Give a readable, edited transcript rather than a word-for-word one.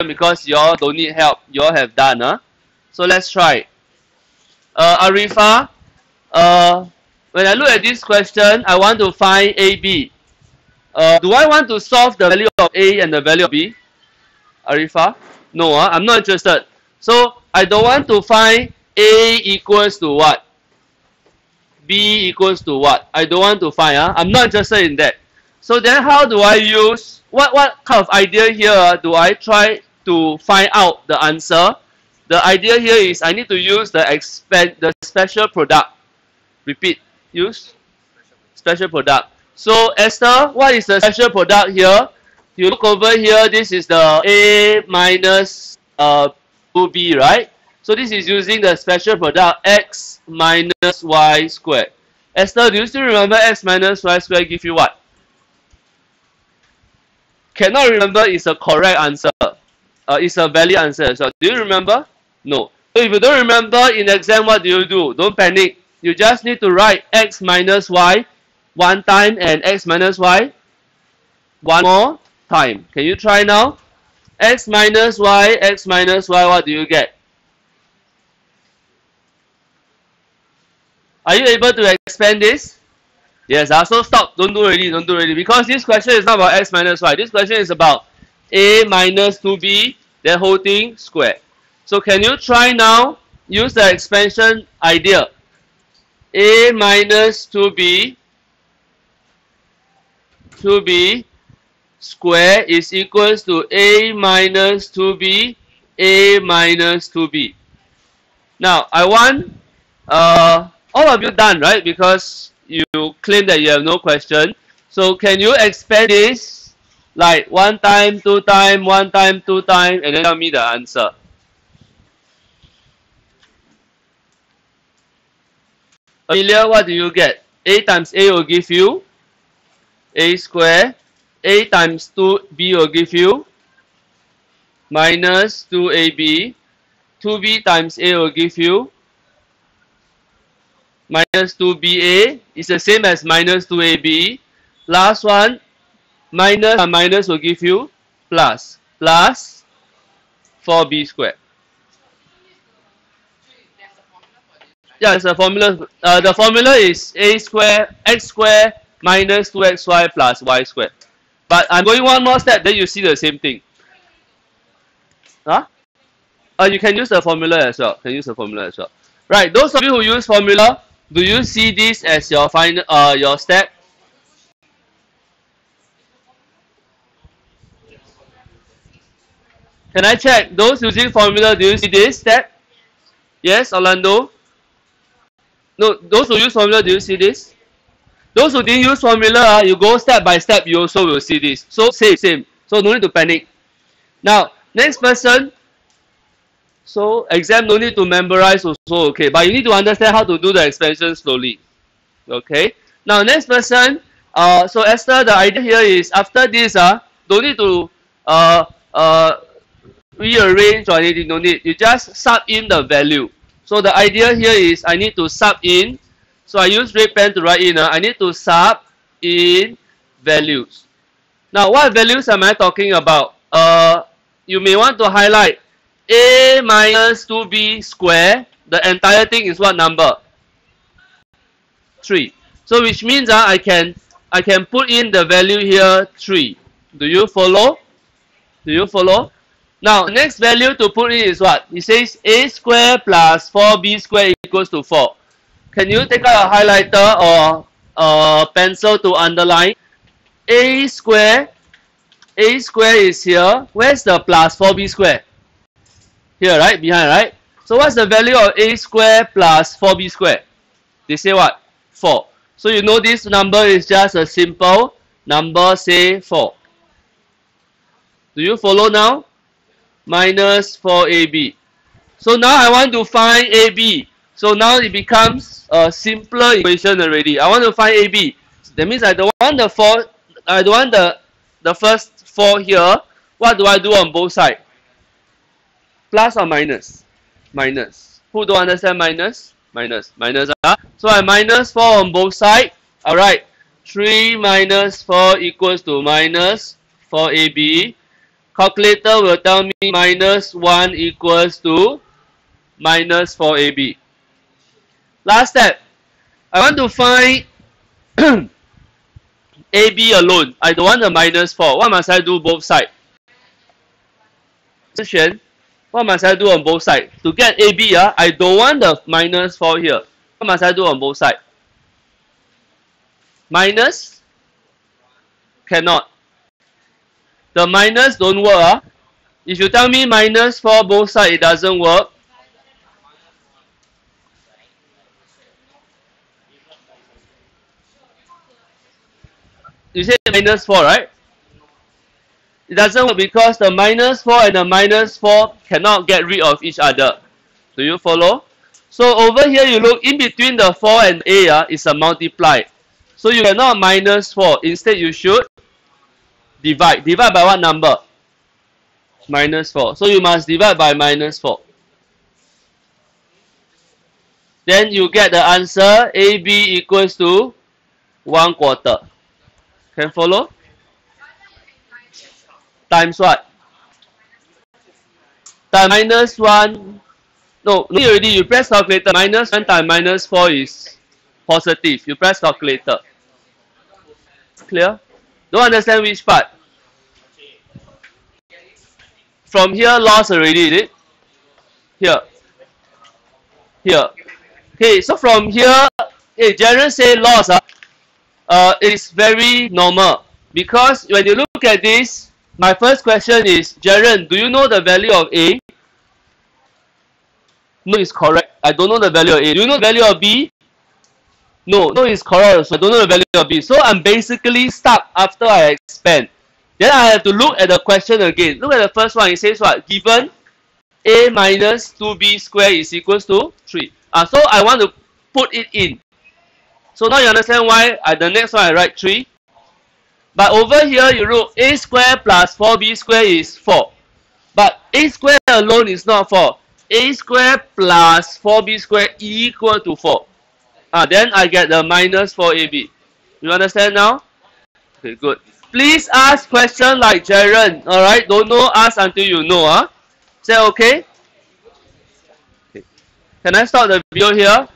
because you all don't need help. You all have done, huh? So let's try. Arifa, when I look at this question, I want to find AB. Do I want to solve the value of A and the value of B? Arifa? No, I'm not interested. So I don't want to find A equals to what? B equals to what? I don't want to find. I'm not interested in that. So then how do I use, what kind of idea here do I try to find out the answer? The idea here is I need to use the special product. Repeat, use special product. So Esther, what is the special product here? You look over here, this is the A minus 2B, right? So this is using the special product x minus y squared. Esther, do you still remember x minus y squared give you what? Cannot remember is a correct answer. It's a valid answer. So do you remember? No. So if you don't remember in exam, what do? Don't panic. You just need to write x minus y one time and x minus y one more time. Can you try now? X minus y, what do you get? Are you able to expand this? Yes, so stop. Don't do already. Because this question is not about x minus y. This question is about a minus 2b, the whole thing squared. So can you try now? Use the expansion idea. A minus 2b square is equals to a minus 2b, a minus 2b. Now, I want all of you done, right? Because you claim that you have no question. So can you expand this like 1 time, 2 time, 1 time, 2 time, and then tell me the answer? Amelia, what do you get? A times A will give you A square. A times 2B will give you minus 2AB. 2B times A will give you minus 2BA. It's the same as minus 2AB. Last one, minus and minus will give you plus. Plus 4B squared. Yeah, it's a formula. The formula is A square, X square minus 2XY plus Y squared. But I'm going one more step, then you see the same thing. Huh? You can use the formula as well. Right, those of you who use formula, do you see this as your final your step? Can I check? Those using formula, do you see this step? Yes, Orlando? No, those who use formula, do you see this? Those who didn't use formula, you go step by step, you also will see this. So same. So no need to panic. Now, next person. So exam no need to memorize also, okay. But you need to understand how to do the expansion slowly. Okay. Now next person. So Esther, the idea here is after this, don't need to rearrange or anything, no need. You just sub in the value. So the idea here is I need to sub in. So I use red pen to write in. I need to sub in values. Now what values am I talking about? You may want to highlight A minus 2B square. The entire thing is what number? 3. So which means I can put in the value here 3. Do you follow? Now, the next value to put in is what? It says A square plus 4B square equals to 4. Can you take out a highlighter or a pencil to underline? A square is here. Where's the plus 4B square? Here, right? Behind, right? So what's the value of A square plus 4B square? They say what? 4. So you know this number is just a simple number, say 4. Do you follow now? Minus 4AB. So now I want to find AB. So now it becomes a simpler equation already. I want to find AB. That means I don't want the 4. I don't want the first 4 here. What do I do on both sides? Plus or minus? Minus. Who don't understand minus? Minus. So I minus 4 on both sides. Alright. 3 minus 4 equals to minus 4AB. Calculator will tell me minus 1 equals to minus 4ab. Last step. I want to find AB alone. I don't want the minus 4. What must I do both sides? What must I do on both sides? To get AB, I don't want the minus 4 here. What must I do on both sides? Minus? Cannot. The minus don't work. If you tell me minus 4 both sides, it doesn't work. You say minus 4, right? It doesn't work because the minus 4 and the minus 4 cannot get rid of each other. Do you follow? So over here, you look in between the 4 and A is a multiply. So you cannot minus 4. Instead, you should divide. Divide by what number? Minus 4. So you must divide by minus 4. Then you get the answer AB equals to 1/4. Can follow? Times what? Times minus 1. No, already you press calculator. Minus 1 times minus 4 is positive. You press calculator. Clear? Don't understand which part? From here, lost already, is it? Here. Here. Okay, so from here, hey, Jaren say loss. It is very normal. Because when you look at this, my first question is, Jaren, do you know the value of A? No, it's correct. I don't know the value of A. Do you know the value of B? No, it's correct. So I don't know the value of B. So I'm basically stuck after I expand. Then I have to look at the question again. Look at the first one. It says what? Given A minus 2B squared is equals to 3. So I want to put it in. So now you understand why the next one I write 3. But over here you look, A squared plus 4B squared is 4. But A squared alone is not 4. A squared plus 4B squared equal to 4. Then I get the minus 4AB. You understand now? Okay, good. Please ask questions like Jaren. Alright, don't know, ask until you know. Is that okay? Okay? Can I stop the video here?